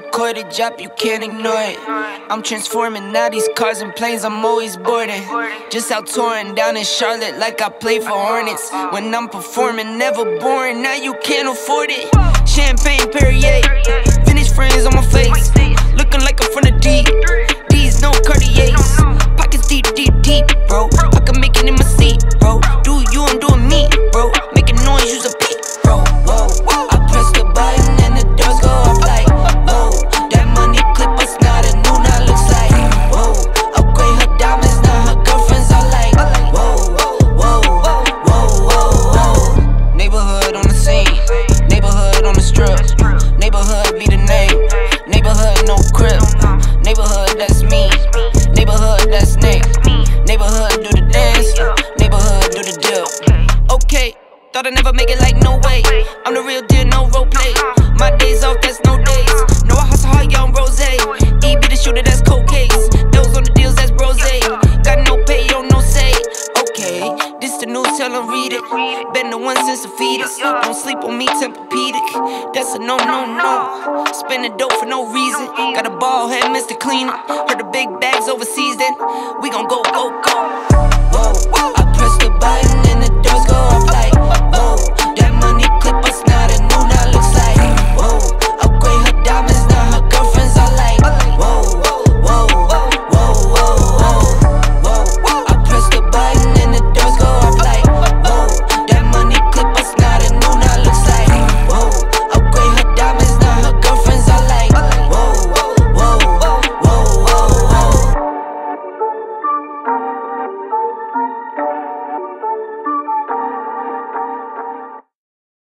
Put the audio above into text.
recorded drop, you can't ignore it. I'm transforming now these cars and planes, I'm always boarding. Just out touring down in Charlotte like I play for Hornets. When I'm performing, never boring, now you can't afford it. Champagne Perrier, vintage friends on my face, looking like I'm from the deep. These no Cartiers, pockets deep, deep, deep, bro. I can make it in my seat, bro. Do you, I'm doing me, bro. Making noise, use a beat, bro. Whoa, I press the button and the doors go off like, whoa. That money clip us now, the new now looks like, whoa. Upgrade her diamonds, now her girlfriends are like, whoa, whoa, whoa, whoa. Neighborhood on the scene, neighborhood on the strip, neighborhood be the name, neighborhood no crib, neighborhood that's me, neighborhood that's Nick, neighborhood do the dance, neighborhood do the deal. Okay, thought I'd never make it like no way. I'm the real deal, no role play. My days off, that's no days. No, I hustle hard, young rose. E be the shooter, that's cold case. Those on the deals, that's brose. Got no pay, yo, no say. Okay, this the news, tell them read it. Been the one since the fetus. Don't sleep on me, Tempur-Pedic. That's a no, no, no. Spending dope for no reason. Got a ball head, Mr. Cleaner. Heard the big bags overseas, then we gon' go, go, go. Whoa, I press the button